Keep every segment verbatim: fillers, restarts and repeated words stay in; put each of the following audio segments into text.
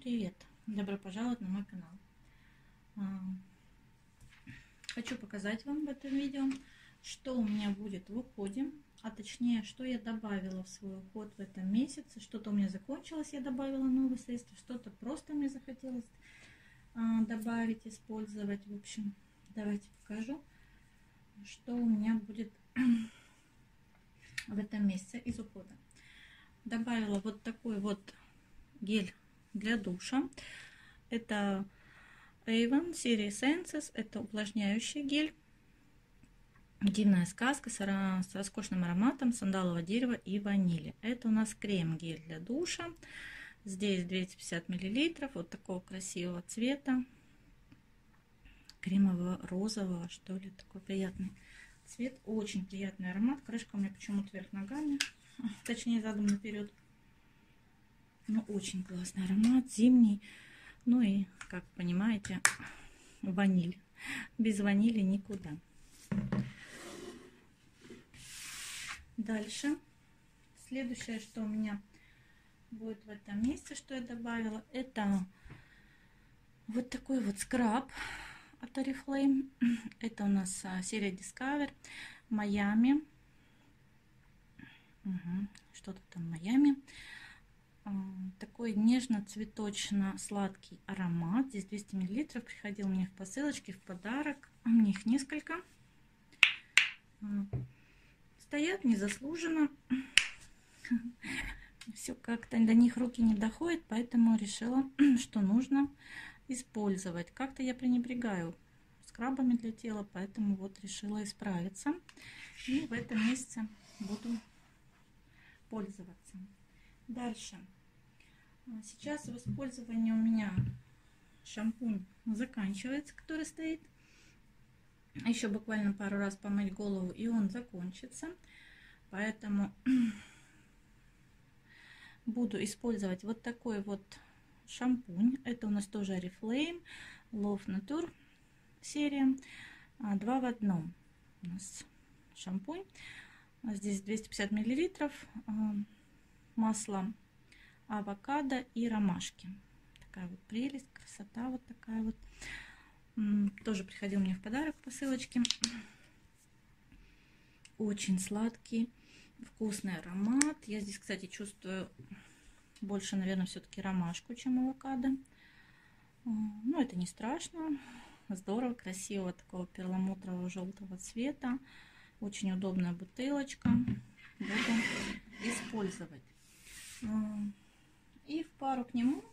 привет! Добро пожаловать на мой канал. Хочу показать вам в этом видео, что у меня будет в уходе, а точнее, что я добавила в свой уход в этом месяце. Что-то у меня закончилось, я добавила новые средства, что-то просто мне захотелось добавить, использовать. В общем, давайте покажу, что у меня будет в этом месяце из ухода. Добавила вот такой вот гель для душа. Это Avon серии Senses. Это увлажняющий гель. Дивная сказка с, с роскошным ароматом сандалового дерева и ванили. Это у нас крем-гель для душа. Здесь двести пятьдесят миллилитров. Вот такого красивого цвета. Кремового, розового, что ли. Такой приятный цвет. Очень приятный аромат. Крышка у меня почему-то вверх ногами. Точнее, задом наперед. Ну, очень классный аромат, зимний. Ну и, как понимаете, ваниль. Без ванили никуда. Дальше. Следующее, что у меня будет в этом месте, что я добавила, это вот такой вот скраб от Oriflame. Это у нас серия Discover Miami. Угу. Что-то там Майами. Такой нежно-цветочно-сладкий аромат. Здесь двести миллилитров. Приходил мне в посылочке, в подарок. У меня их несколько. Стоят незаслуженно. Все как-то до них руки не доходят, поэтому решила, что нужно использовать. Как-то я пренебрегаю скрабами для тела, поэтому вот решила исправиться. И в этом месяце буду пользоваться. Дальше. Сейчас в использовании у меня шампунь заканчивается, который стоит. Еще буквально пару раз помыть голову, и он закончится. Поэтому буду использовать вот такой вот шампунь. Это у нас тоже Oriflame Love Nature серия. Два в одном у нас шампунь. Здесь двести пятьдесят миллилитров. Масло авокадо и ромашки. Такая вот прелесть, красота вот такая вот. Тоже приходил мне в подарок посылочки. Очень сладкий, вкусный аромат. Я здесь, кстати, чувствую больше, наверное, все-таки ромашку, чем авокадо. Но это не страшно. Здорово, красиво, такого перламутрового желтого цвета. Очень удобная бутылочка. Буду использовать. И в пару к нему,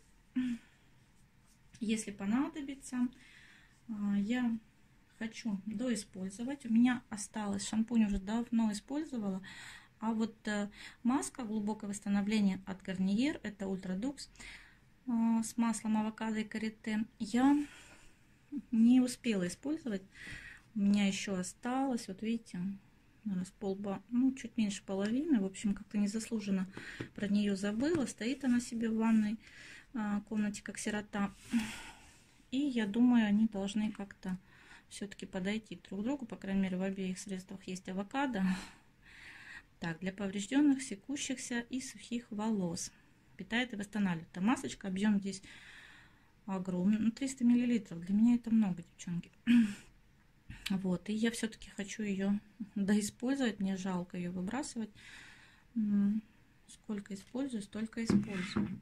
если понадобится, я хочу доиспользовать. У меня осталось, шампунь уже давно использовала, а вот маска глубокое восстановление от Garnier, это Ultra Dux с маслом авокадо и карите, я не успела использовать. У меня еще осталось, вот видите, с полба, ну, чуть меньше половины. В общем, как-то незаслуженно про нее забыла. Стоит она себе в ванной а, комнате, как сирота. И я думаю, они должны как-то все-таки подойти друг к другу. По крайней мере, в обеих средствах есть авокадо. Так, для поврежденных, секущихся и сухих волос. Питает и восстанавливает. А масочка, объем здесь огромный. Ну, триста миллилитров. Для меня это много, девчонки. Вот, и я все-таки хочу ее доиспользовать, мне жалко ее выбрасывать. Сколько использую, столько использую.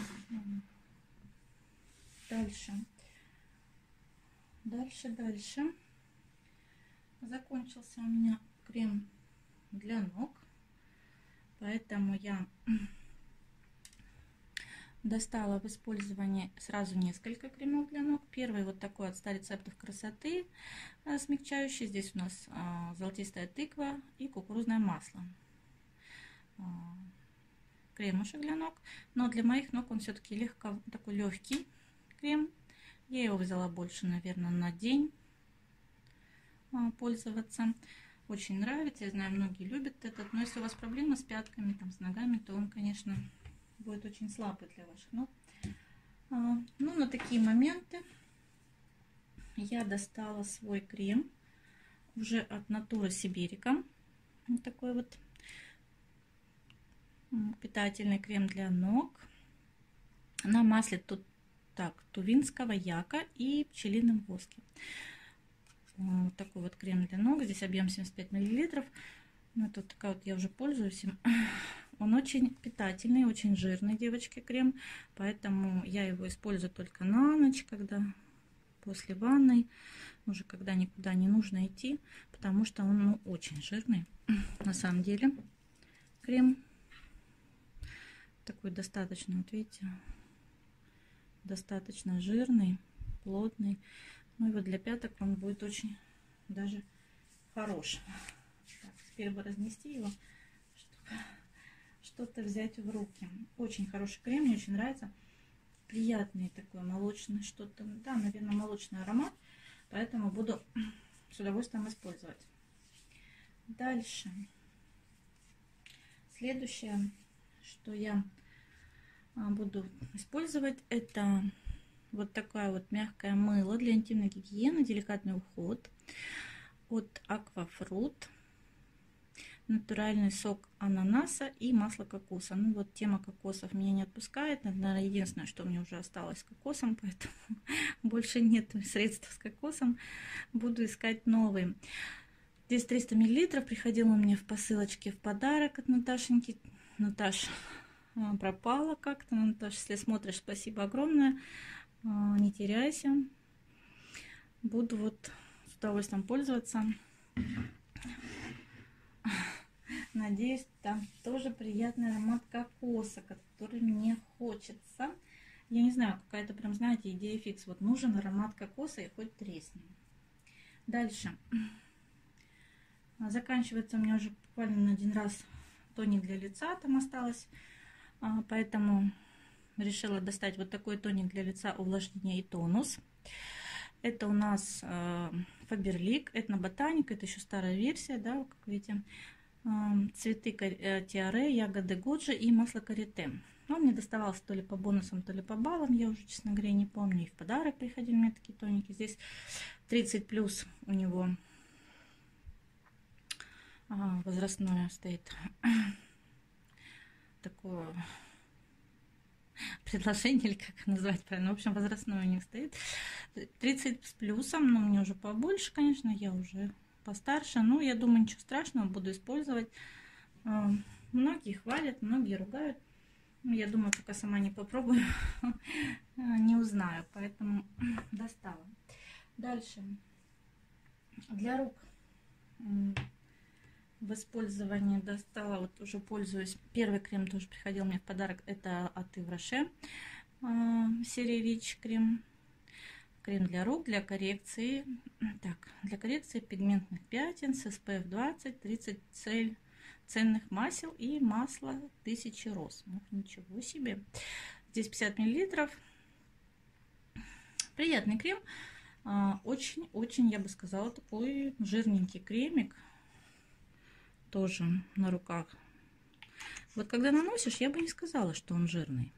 Дальше. Дальше, дальше. Закончился у меня крем для ног, поэтому я достала в использование сразу несколько кремов для ног. Первый вот такой от ста рецептов красоты, смягчающий. Здесь у нас золотистая тыква и кукурузное масло. Кремушек для ног. Но для моих ног он все-таки легко, такой легкий крем. Я его взяла больше, наверное, на день пользоваться. Очень нравится. Я знаю, многие любят этот. Но если у вас проблемы с пятками, там, с ногами, то он, конечно, будет очень слабый для ваших ног. А, ну, на такие моменты я достала свой крем уже от Natura Siberica. Вот такой вот питательный крем для ног. На масле тут Так, тувинского яка и пчелиным воске. Вот такой вот крем для ног. Здесь объем семьдесят пять миллилитров. Ну, это вот такая вот, я уже пользуюсь им. Он очень питательный, очень жирный, девочки, крем. Поэтому я его использую только на ночь, когда после ванны, уже когда никуда не нужно идти, потому что он, ну, очень жирный. На самом деле крем такой достаточно, вот видите, достаточно жирный, плотный. Ну и вот для пяток он будет очень даже хорош. Так, теперь бы разнести его, чтобы что-то взять в руки. Очень хороший крем, мне очень нравится. Приятный такой молочный, что-то, да, наверное, молочный аромат. Поэтому буду с удовольствием использовать. Дальше. Следующее, что я буду использовать, это вот такое вот мягкое мыло для интимной гигиены, деликатный уход от Aquafruit. Натуральный сок ананаса и масло кокоса. Ну вот тема кокосов меня не отпускает. Наверное, единственное, что мне уже осталось с кокосом, поэтому больше нет средств с кокосом. Буду искать новые. Здесь триста миллилитров. Приходила мне в посылочке в подарок от Наташеньки. Наташа пропала как-то. Наташа, если смотришь, спасибо огромное. Не теряйся. Буду вот с удовольствием пользоваться. Надеюсь, там тоже приятный аромат кокоса, который мне хочется. Я не знаю, какая-то прям, знаете, идея фикс. Вот нужен аромат кокоса и хоть тресни. Дальше. Заканчивается у меня уже буквально на один раз тоник для лица там осталось. Поэтому решила достать вот такой тоник для лица, увлажнение и тонус. Это у нас Faberlic, этноботаник, это еще старая версия, да, как видите. Цветы тиаре, ягоды годжи и масло карите. Он мне доставался то ли по бонусам, то ли по баллам, я уже, честно говоря, не помню. И в подарок приходили мне такие тоники. Здесь тридцать плюс у него а, возрастное стоит такое предложение, или как назвать правильно. В общем, возрастное у них стоит. тридцать с плюсом, но мне уже побольше, конечно, я уже постарше. Ну, я думаю, ничего страшного, буду использовать. Многие хвалят, многие ругают. Я думаю, пока сама не попробую, не узнаю. Поэтому достала. Дальше. Для рук в использовании достала, вот уже пользуюсь. Первый крем тоже приходил мне в подарок. Это от Yves Rocher, серия Rich крем. Крем для рук, для коррекции. Так, для коррекции пигментных пятен с эс пэ эф двадцать, тридцать цель ценных масел и масло тысячи роз. Ну, ничего себе. Здесь пятьдесят миллилитров. Приятный крем. Очень-очень, я бы сказала, такой жирненький кремик. Тоже на руках. Вот когда наносишь, я бы не сказала, что он жирный.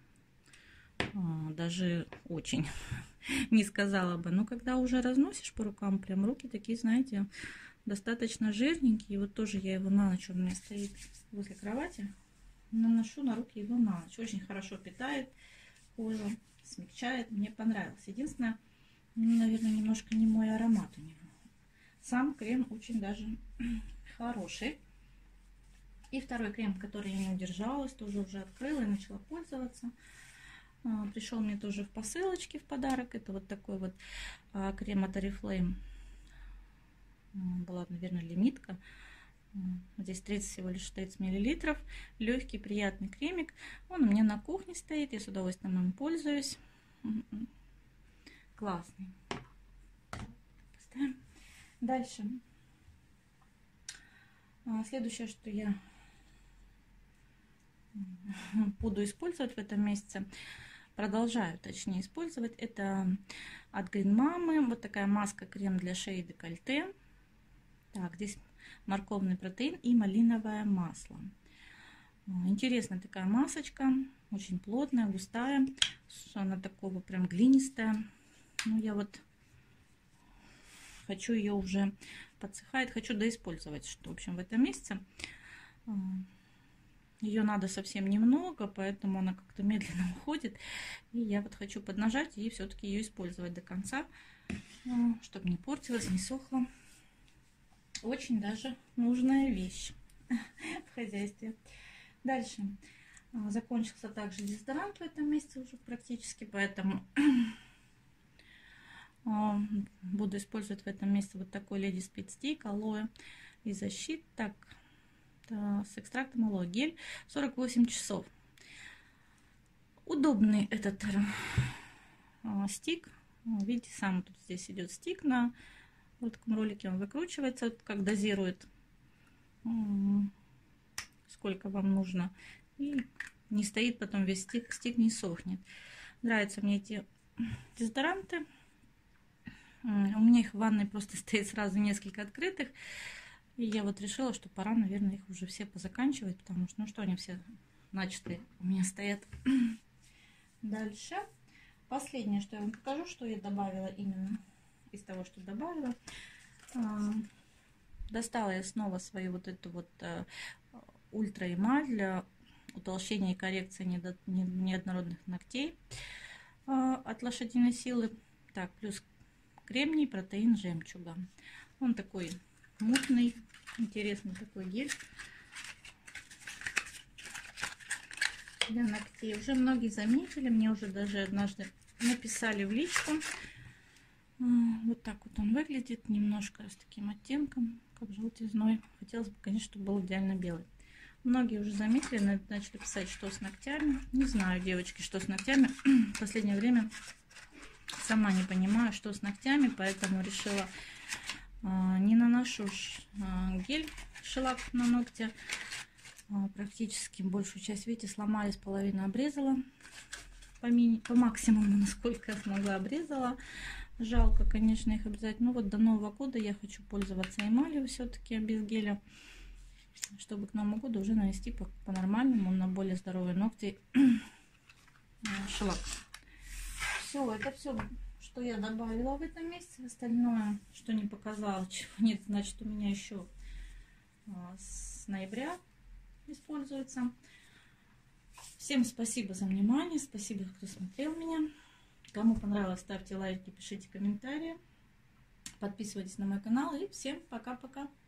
Даже очень не сказала бы. Но когда уже разносишь по рукам, прям руки такие, знаете, достаточно жирненькие. И вот тоже я его на ночь, он у меня стоит возле кровати. Наношу на руки его на ночь. Очень хорошо питает кожу, смягчает. Мне понравилось. Единственное, наверное, немножко не мой аромат у него. Сам крем очень даже хороший. И второй крем, который я не удержалась, тоже уже открыла и начала пользоваться. Пришел мне тоже в посылочке в подарок. Это вот такой вот крем от Oriflame. Была, наверное, лимитка. Здесь тридцать всего лишь тридцать миллилитров. Легкий, приятный кремик. Он у меня на кухне стоит. Я с удовольствием им пользуюсь. Классный. Поставим. Дальше. Следующее, что я буду использовать в этом месяце, продолжаю, точнее, использовать, это от Green Mama. Вот такая маска, крем для шеи и декольте. Так, здесь морковный протеин и малиновое масло. Интересная такая масочка, очень плотная, густая. Она такого прям глинистая. Ну, я вот хочу ее уже подсыхает, хочу доиспользовать, что, в общем, в этом месяце. ее надо совсем немного, поэтому она как-то медленно уходит. И я вот хочу поднажать и все-таки ее использовать до конца, чтобы не портилась, не сохла. Очень даже нужная вещь в хозяйстве. Дальше. Закончился также дезодорант в этом месяце уже практически, поэтому буду использовать в этом месяце вот такой Lady Speed Stick, алоэ и защит. Так, с экстрактом алоэ гель сорок восемь часов. Удобный этот стик. Видите, сам тут здесь идет стик на вот таком ролике, он выкручивается, вот как дозирует, сколько вам нужно, и не стоит потом весь стик, стик не сохнет. Нравятся мне эти дезодоранты. У меня их в ванной просто стоит сразу несколько открытых. И я вот решила, что пора, наверное, их уже все позаканчивать, потому что, ну что, они все начатые у меня стоят. Дальше. Последнее, что я вам покажу, что я добавила именно из того, что добавила. Достала я снова свою вот эту вот ультра эмаль для утолщения и коррекции неоднородных ногтей от Лошадиной силы. Так, плюс кремний, протеин, жемчуга. Он такой мутный, интересный такой гель для ногтей. Уже многие заметили, мне уже даже однажды написали в личку. Вот так вот он выглядит, немножко с таким оттенком, как желтизной. Хотелось бы, конечно, чтобы был идеально белый. Многие уже заметили, начали писать, что с ногтями. Не знаю, девочки, что с ногтями. В последнее время сама не понимаю, что с ногтями, поэтому решила а, не наношу а, гель шелак на ногти. А, практически большую часть, видите, сломались, половину обрезала. По, мини, по максимуму, насколько я смогла, обрезала. Жалко, конечно, их обрезать. Но вот до Нового года я хочу пользоваться эмалью все-таки без геля, чтобы к Новому году уже нанести по-нормальному по на более здоровые ногти шелак. Все, это все, что я добавила в этом месяце. Остальное, что не показала, чего нет, значит, у меня еще с ноября используется. Всем спасибо за внимание, спасибо, кто смотрел меня. Кому понравилось, ставьте лайки, пишите комментарии, подписывайтесь на мой канал и всем пока-пока.